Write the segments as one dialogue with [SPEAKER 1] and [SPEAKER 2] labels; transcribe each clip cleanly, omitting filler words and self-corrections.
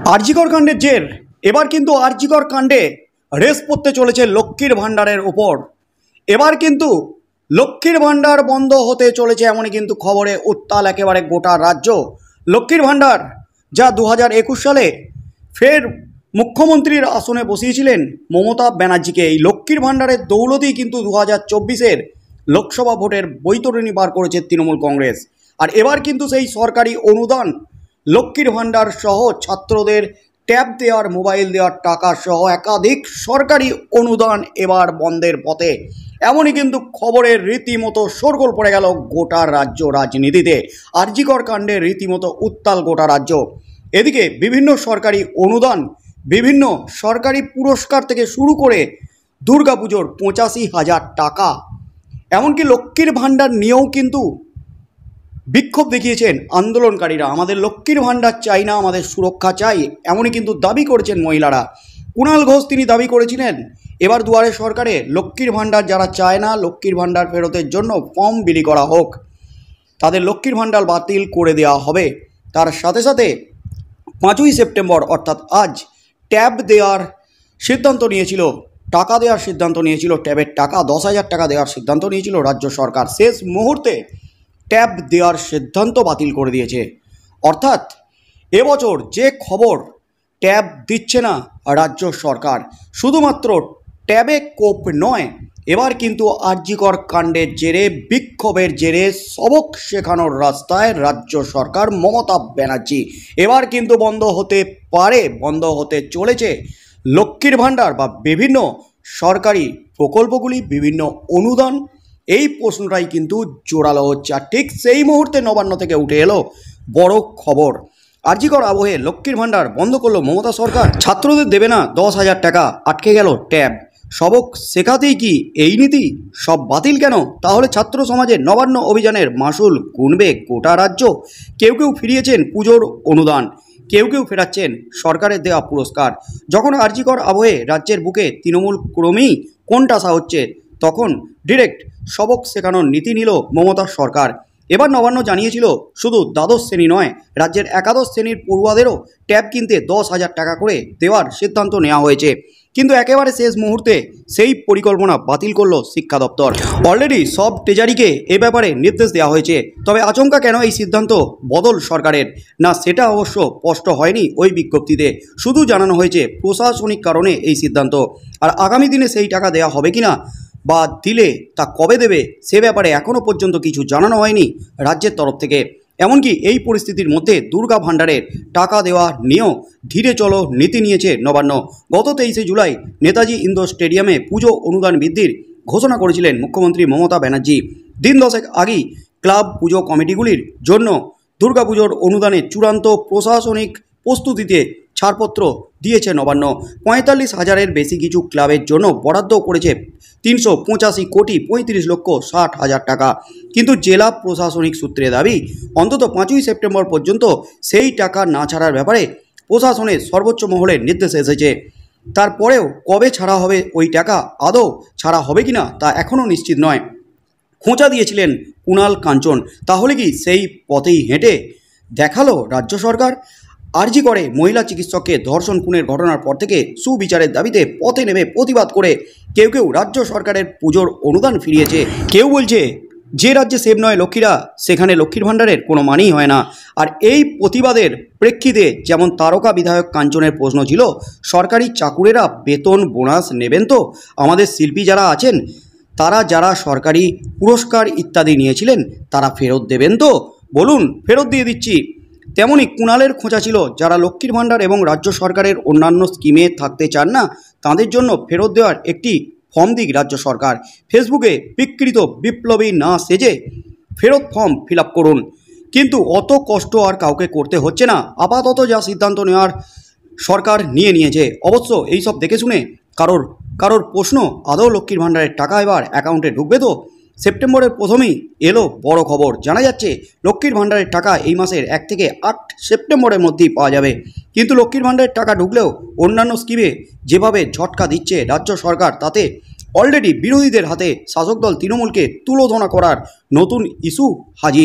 [SPEAKER 1] আরজিকর কাণ্ডের জের এবার কিন্তু আরজিকর কাণ্ডে রেস পড়তে চলেছে লক্ষ্মীর ভাণ্ডারের ওপর। এবার কিন্তু লক্ষ্মীর ভাণ্ডার বন্ধ হতে চলেছে এমনই কিন্তু খবরে উত্তাল একেবারে গোটা রাজ্য। লক্ষ্মীর ভাণ্ডার যা 2021 সালে ফের মুখ্যমন্ত্রীর আসনে বসিয়েছিলেন মমতা ব্যানার্জিকে, এই লক্ষ্মীর ভাণ্ডারের দৌলতেই কিন্তু 2024-এর লোকসভা ভোটের বৈতরণী বার করেছে তৃণমূল কংগ্রেস। আর এবার কিন্তু সেই সরকারি অনুদান লক্ষ্মীর ভাণ্ডার সহ ছাত্রদের ট্যাব দেওয়ার, মোবাইল দেওয়ার টাকা সহ একাধিক সরকারি অনুদান এবার বন্ধের পথে। এমনই কিন্তু খবরের রীতিমতো শোরগোল পড়ে গেল গোটা রাজ্য রাজনীতিতে। আরজিকর কাণ্ডে রীতিমতো উত্তাল গোটা রাজ্য। এদিকে বিভিন্ন সরকারি অনুদান, বিভিন্ন সরকারি পুরস্কার থেকে শুরু করে দুর্গাপুজোর 85,000 টাকা, এমনকি লক্ষ্মীর ভাণ্ডার নিয়েও কিন্তু বিক্ষোভ দেখিয়েছেন আন্দোলনকারীরা। আমাদের লক্ষ্মীর ভাণ্ডার চাই না, আমাদের সুরক্ষা চাই, এমনই কিন্তু দাবি করেছেন মহিলারা। কুণাল ঘোষ তিনি দাবি করেছিলেন এবার দুয়ারে সরকারে লক্ষ্মীর ভাণ্ডার যারা চায় না, লক্ষ্মীর ভাণ্ডার ফেরতের জন্য ফর্ম বিলি করা হোক, তাদের লক্ষ্মীর ভাণ্ডার বাতিল করে দেওয়া হবে। তার সাথে সাথে 5ই সেপ্টেম্বর অর্থাৎ আজ ট্যাব দেওয়ার সিদ্ধান্ত নিয়েছিল, টাকা দেওয়ার সিদ্ধান্ত নিয়েছিল, ট্যাবের টাকা 10,000 টাকা দেওয়ার সিদ্ধান্ত নিয়েছিল রাজ্য সরকার। শেষ মুহূর্তে ট্যাব দেওয়ার সিদ্ধান্ত বাতিল করে দিয়েছে। অর্থাৎ এবছর যে খবর, ট্যাব দিচ্ছে না রাজ্য সরকার। শুধুমাত্র ট্যাবে কোপ নয়, এবার কিন্তু আরজিকর কাণ্ডের জেরে, বিক্ষোভের জেরে সবক শেখানোর রাস্তায় রাজ্য সরকার মমতা ব্যানার্জি। এবার কিন্তু বন্ধ হতে পারে, বন্ধ হতে চলেছে লক্ষ্মীর ভাণ্ডার বা বিভিন্ন সরকারি প্রকল্পগুলি, বিভিন্ন অনুদান। এই প্রশ্নটাই কিন্তু জোরালো হচ্ছে। আর ঠিক সেই মুহূর্তে নবান্ন থেকে উঠে এলো বড় খবর। আরজিকর আবহে লক্ষ্মীর ভাণ্ডার বন্ধ করলো মমতা সরকার। ছাত্রদের দেবে না 10,000 টাকা, আটকে গেল ট্যাব। সবক শেখাতেই কি এই নীতি? সব বাতিল কেন? তাহলে ছাত্র সমাজের নবান্ন অভিযানের মাসুল গুনবে গোটা রাজ্য। কেউ কেউ ফিরিয়েছেন পুজোর অনুদান, কেউ কেউ ফেরাচ্ছেন সরকারের দেওয়া পুরস্কার। যখন আরজিকর আবহে রাজ্যের বুকে তৃণমূল ক্রমেই কোণঠাসা হচ্ছে, তখন ডিরেক্ট সবক শেখানোর নীতি নিল মমতা সরকার। এবার নবান্ন জানিয়েছিল শুধু দ্বাদশ শ্রেণী নয়, রাজ্যের একাদশ শ্রেণীর পড়ুয়াদেরও ট্যাব কিনতে 10,000 টাকা করে দেওয়ার সিদ্ধান্ত নেওয়া হয়েছে। কিন্তু একেবারে শেষ মুহূর্তে সেই পরিকল্পনা বাতিল করল শিক্ষা দপ্তর। অলরেডি সব ট্রেজারিকে এ ব্যাপারে নির্দেশ দেওয়া হয়েছে। তবে আচমকা কেন এই সিদ্ধান্ত বদল সরকারের, না সেটা অবশ্য স্পষ্ট হয়নি ওই বিজ্ঞপ্তিতে। শুধু জানানো হয়েছে প্রশাসনিক কারণে এই সিদ্ধান্ত। আর আগামী দিনে সেই টাকা দেওয়া হবে কিনা বা দিলে তা কবে দেবে, সে ব্যাপারে এখনও পর্যন্ত কিছু জানানো হয়নি রাজ্যের তরফ থেকে। এমনকি এই পরিস্থিতির মধ্যে দুর্গা ভাণ্ডারের টাকা দেওয়া নিয়েও ধীরে চলো নীতি নিয়েছে নবান্ন। গত 23শে জুলাই নেতাজি ইন্ডোর স্টেডিয়ামে পুজো অনুদান বৃদ্ধির ঘোষণা করেছিলেন মুখ্যমন্ত্রী মমতা ব্যানার্জি। দিন 10 আগেই ক্লাব পুজো কমিটিগুলির জন্য দুর্গাপুজোর অনুদানের চূড়ান্ত প্রশাসনিক প্রস্তুতিতে ছাড়পত্র দিয়েছে নবান্ন। 45,000-এর বেশি কিছু ক্লাবের জন্য বরাদ্দ করেছে 385,35,60,000 টাকা। কিন্তু জেলা প্রশাসনিক সূত্রে দাবি অন্তত 5ই সেপ্টেম্বর পর্যন্ত সেই টাকা না ছাড়ার ব্যাপারে প্রশাসনের সর্বোচ্চ মহলের নির্দেশ এসেছে। তারপরেও কবে ছাড়া হবে ওই টাকা, আদৌ ছাড়া হবে কিনা তা এখনও নিশ্চিত নয়। খোঁচা দিয়েছিলেন কুণাল কাঞ্চন। তাহলে কি সেই পথেই হেঁটে দেখালো রাজ্য সরকার? আরজি করে মহিলা চিকিৎসককে ধর্ষণ খুনের ঘটনার পর থেকে সুবিচারের দাবিতে পথে নেমে প্রতিবাদ করে কেউ কেউ রাজ্য সরকারের পুজোর অনুদান ফিরিয়েছে। কেউ বলছে যে রাজ্যে সেব নয় লক্ষ্মীরা, সেখানে লক্ষ্মীর ভাণ্ডারের কোনো মানেই হয় না। আর এই প্রতিবাদের প্রেক্ষিতে যেমন তারকা বিধায়ক কাঞ্চনের প্রশ্ন ছিল, সরকারি চাকুরেরা বেতন বোনাস নেবেন তো? আমাদের শিল্পী যারা আছেন তারা যারা সরকারি পুরস্কার ইত্যাদি নিয়েছিলেন তারা ফেরত দেবেন তো? বলুন, ফেরত দিয়ে দিচ্ছি। তেমনই কুণালের খোঁচা ছিল যারা লক্ষ্মীর ভাণ্ডার এবং রাজ্য সরকারের অন্যান্য স্কিমে থাকতে চান না, তাদের জন্য ফেরত দেওয়ার একটি ফর্ম দিক রাজ্য সরকার। ফেসবুকে বিকৃত বিপ্লবী না সেজে ফেরত ফর্ম ফিল আপ করুন। কিন্তু অত কষ্ট আর কাউকে করতে হচ্ছে না। আপাতত যা সিদ্ধান্ত নেওয়ার সরকার নিয়েছে। অবশ্য এইসব দেখে শুনে কারোর প্রশ্ন, আদৌ লক্ষ্মীর ভাণ্ডারের টাকা এবার অ্যাকাউন্টে ঢুকবে তো? সেপ্টেম্বরের প্রথমেই এলো বড় খবর। জানা যাচ্ছে লক্ষ্মীর ভাণ্ডারের টাকা এই মাসের 1 থেকে 8 সেপ্টেম্বরের মধ্যেই পাওয়া যাবে। কিন্তু লক্ষ্মীর ভাণ্ডারের টাকা ঢুকলেও অন্যান্য স্কিমে যেভাবে ঝটকা দিচ্ছে রাজ্য সরকার, তাতে অলরেডি বিরোধীদের হাতে শাসক দল তৃণমূলকে তুলোধনা করার নতুন ইস্যু হাজির।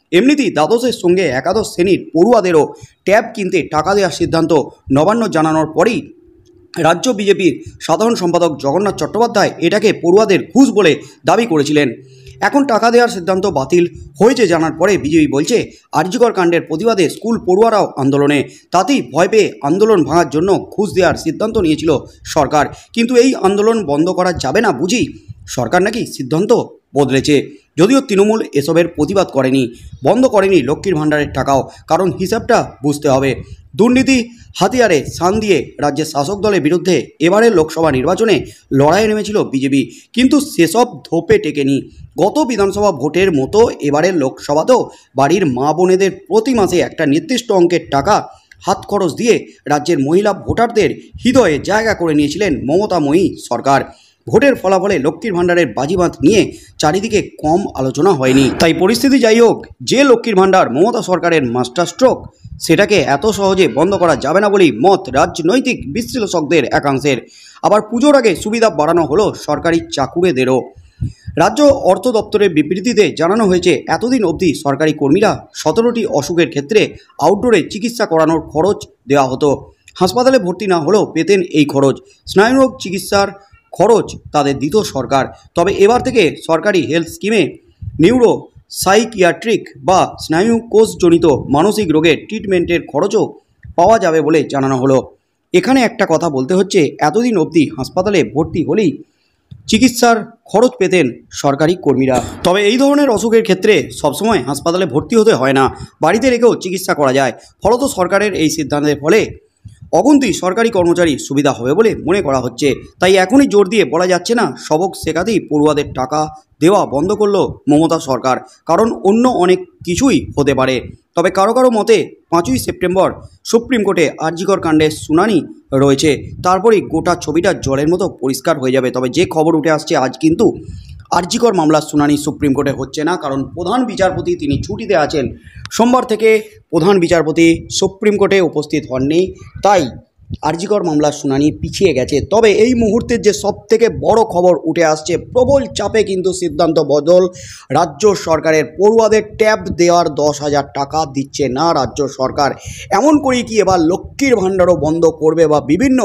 [SPEAKER 1] এমনিতেই দ্বাদশের সঙ্গে একাদশ শ্রেণীর পড়ুয়াদেরও ট্যাব কিনতে টাকা দেওয়ার সিদ্ধান্ত নবান্ন জানানোর পরেই রাজ্য বিজেপির সাধারণ সম্পাদক জগন্নাথ চট্টোপাধ্যায় এটাকে পড়ুয়াদের ঘুষ বলে দাবি করেছিলেন। এখন টাকা দেওয়ার সিদ্ধান্ত বাতিল হয়েছে জানার পরে বিজেপি বলছে আরজিকর কাণ্ডের প্রতিবাদে স্কুল পড়ুয়ারাও আন্দোলনে, তাতেই ভয় পেয়ে আন্দোলন ভাঙার জন্য ঘুষ দেওয়ার সিদ্ধান্ত নিয়েছিল সরকার। কিন্তু এই আন্দোলন বন্ধ করা যাবে না বুঝি সরকার নাকি সিদ্ধান্ত বদলেছে। যদিও তৃণমূল এসবের প্রতিবাদ করেনি, বন্ধ করেনি লক্ষ্মীর ভাণ্ডারের টাকাও, কারণ হিসাবটা বুঝতে হবে। দুর্নীতি হাতিয়ারে শান দিয়ে রাজ্যের শাসক দলের বিরুদ্ধে এবারের লোকসভা নির্বাচনে লড়াইয়ে নেমেছিল বিজেপি, কিন্তু সেসব ধোপে টেকেনি। গত বিধানসভা ভোটের মতো এবারের লোকসভাতেও বাড়ির মা বোনেদের প্রতি মাসে একটা নির্দিষ্ট অঙ্কের টাকা হাত খরচ দিয়ে রাজ্যের মহিলা ভোটারদের হৃদয়ে জায়গা করে নিয়েছিলেন মমতাময়ী সরকার। ভোটের ফলাফলে লক্ষ্মীর ভাণ্ডারের বাজিমাত নিয়ে চারিদিকে কম আলোচনা হয়নি। তাই পরিস্থিতি যাই হোক, যে লক্ষ্মীর ভাণ্ডার মমতা সরকারের মাস্টার স্ট্রোক, সেটাকে এত সহজে বন্ধ করা যাবে না বলেই মত রাজনৈতিক বিশ্লেষকদের একাংশের। আবার পুজোর আগে সুবিধা বাড়ানো হলো সরকারি চাকুরেদেরও। রাজ্য অর্থ দপ্তরের বিবৃতিতে জানানো হয়েছে, এতদিন অবধি সরকারি কর্মীরা 17টি অসুখের ক্ষেত্রে আউটডোরে চিকিৎসা করানোর খরচ দেওয়া হতো। হাসপাতালে ভর্তি না হলেও পেতেন এই খরচ। স্নায়ুরোগ চিকিৎসার খরচ তাদের দিত সরকার। তবে এবার থেকে সরকারি হেলথ স্কিমে নিউরো সাইকিয়াট্রিক বা স্নায়ু কোষজনিত মানসিক রোগের ট্রিটমেন্টের খরচও পাওয়া যাবে বলে জানানো হলো। এখানে একটা কথা বলতে হচ্ছে, এতদিন অবধি হাসপাতালে ভর্তি হলেই চিকিৎসার খরচ পেতেন সরকারি কর্মীরা। তবে এই ধরনের অসুখের ক্ষেত্রে সবসময় হাসপাতালে ভর্তি হতে হয় না, বাড়িতে রেখেও চিকিৎসা করা যায়। ফলত সরকারের এই সিদ্ধান্তের ফলে অগুন্তি সরকারি কর্মচারী সুবিধা হবে বলে মনে করা হচ্ছে। তাই এখনই জোর দিয়ে বলা যাচ্ছে না সবক শেখাতেই পড়ুয়াদের টাকা দেওয়া বন্ধ করলো মমতা সরকার, কারণ অন্য অনেক কিছুই হতে পারে। তবে কারো কারো মতে 5ই সেপ্টেম্বর সুপ্রিম কোর্টে আরজিকর কাণ্ডের শুনানি রয়েছে, তারপরেই গোটা ছবিটা জলের মতো পরিষ্কার হয়ে যাবে। তবে যে খবর উঠে আসছে, আজ কিন্তু আরজিকর মামলার শুনানি সুপ্রিম কোর্টে হচ্ছে না, কারণ প্রধান বিচারপতি তিনি ছুটিতে আছেন। সোমবার থেকে প্রধান বিচারপতি সুপ্রিম কোর্টে উপস্থিত হননি, তাই আরজিকর মামলার শুনানি পিছিয়ে গেছে। তবে এই মুহূর্তের যে সবথেকে বড় খবর উঠে আসছে, প্রবল চাপে কিন্তু সিদ্ধান্ত বদল রাজ্য সরকারের। পড়ুয়াদের ট্যাব দেওয়ার 10,000 টাকা দিচ্ছে না রাজ্য সরকার। এমন করেই কি এবার লক্ষ্মীর ভাণ্ডারও বন্ধ করবে, বা বিভিন্ন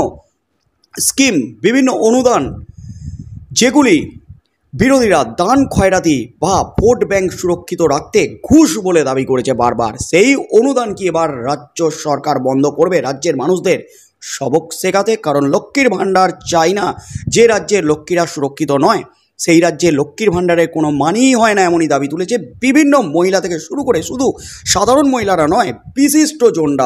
[SPEAKER 1] স্কিম, বিভিন্ন অনুদান যেগুলি বিরোধীরা দান খয়রাতি বা ভোট ব্যাংক সুরক্ষিত রাখতে ঘুষ বলে দাবি করেছে বারবার, সেই অনুদান কি এবার রাজ্য সরকার বন্ধ করবে রাজ্যের মানুষদের সবক শেখাতে? কারণ লক্ষ্মীর ভাণ্ডার চাই না যে রাজ্যে লক্ষ্মীরা সুরক্ষিত নয়, সেই রাজ্যে লক্ষ্মীর ভাণ্ডারের কোনো মানেই হয় না, এমনই দাবি তুলেছে বিভিন্ন মহিলা থেকে শুরু করে শুধু সাধারণ মহিলারা নয়, বিশিষ্ট জনরা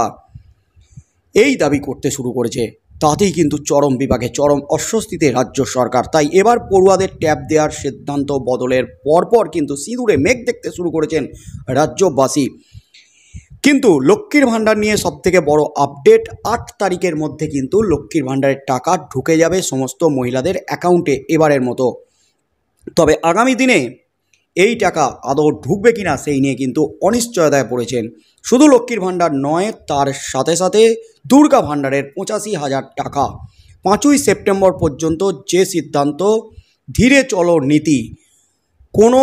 [SPEAKER 1] এই দাবি করতে শুরু করেছে। তাতেই কিন্তু চরম বিপাকে, চরম অস্বস্তিতে রাজ্য সরকার। তাই এবার পড়ুয়াদের ট্যাব দেওয়ার সিদ্ধান্ত বদলের পরপর কিন্তু সিঁদুরে মেঘ দেখতে শুরু করেছেন রাজ্যবাসী। কিন্তু লক্ষ্মীর ভাণ্ডার নিয়ে সবথেকে বড় আপডেট, 8 তারিখের মধ্যে কিন্তু লক্ষ্মীর ভাণ্ডারের টাকা ঢুকে যাবে সমস্ত মহিলাদের অ্যাকাউন্টে এবারের মতো। তবে আগামী দিনে এই টাকা আদৌ ঢুকবে কিনা সেই নিয়ে কিন্তু অনিশ্চয়তায় পড়েছেন। শুধু লক্ষ্মীর ভাণ্ডার নয়, তার সাথে সাথে দুর্গা ভাণ্ডারের 85,000 টাকা। 5ই সেপ্টেম্বর পর্যন্ত যে সিদ্ধান্ত, ধীরে চলো নীতি, কোনো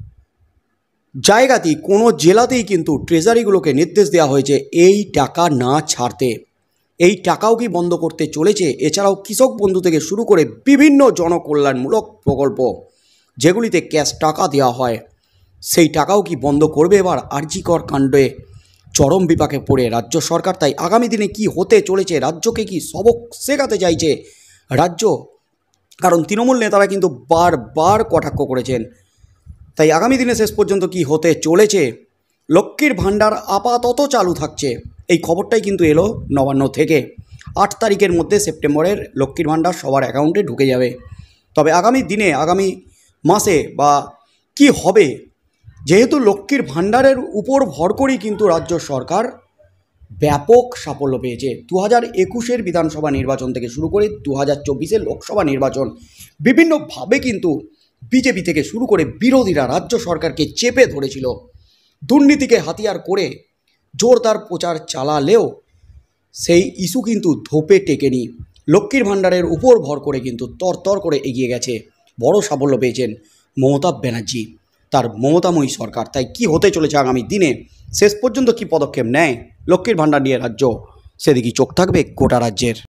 [SPEAKER 1] জায়গাতেই কোনো জেলাতেই কিন্তু ট্রেজারিগুলোকে নির্দেশ দেওয়া হয়েছে এই টাকা না ছাড়তে। এই টাকাও কি বন্ধ করতে চলেছে? এছাড়াও কৃষক বন্ধু থেকে শুরু করে বিভিন্ন জনকল্যাণমূলক প্রকল্প যেগুলিতে ক্যাশ টাকা দেওয়া হয়, সেই টাকাও কি বন্ধ করবে এবার আরজিকর কাণ্ডে চরম বিপাকে পড়ে রাজ্য সরকার? তাই আগামী দিনে কি হতে চলেছে, রাজ্যকে কি সবক শেখাতে চাইছে রাজ্য? কারণ তৃণমূল নেতারা কিন্তু বারবার কটাক্ষ করেছেন। তাই আগামী দিনে শেষ পর্যন্ত কি হতে চলেছে? লক্ষ্মীর ভাণ্ডার আপাতত চালু থাকছে, এই খবরটাই কিন্তু এলো নবান্ন থেকে। 8 তারিখের মধ্যে সেপ্টেম্বরের লক্ষ্মীর ভাণ্ডার সবার অ্যাকাউন্টে ঢুকে যাবে। তবে আগামী দিনে, আগামী মাসে বা কি হবে, যেহেতু লক্ষ্মীর ভাণ্ডারের উপর ভর করেই কিন্তু রাজ্য সরকার ব্যাপক সাফল্য পেয়েছে। 2021-এর বিধানসভা নির্বাচন থেকে শুরু করে 2024-এর লোকসভা নির্বাচন, বিভিন্নভাবে কিন্তু বিজেপি থেকে শুরু করে বিরোধীরা রাজ্য সরকারকে চেপে ধরেছিল। দুর্নীতিকে হাতিয়ার করে জোরদার প্রচার চালালেও সেই ইস্যু কিন্তু ধোপে টেকেনি। লক্ষ্মীর ভাণ্ডারের উপর ভর করে কিন্তু তরতর করে এগিয়ে গেছে। বড় সাফল্য পেয়েছেন মমতা ব্যানার্জি। তার মমতাময়ী সরকার। তাই কি হতে চলেছে আগামী দিনে, শেষ পর্যন্ত কি পদক্ষেপ নেয় লক্ষ্মীর ভাণ্ডার নিয়ে রাজ্য, সেদিকেই চোখ থাকবে গোটা রাজ্যের।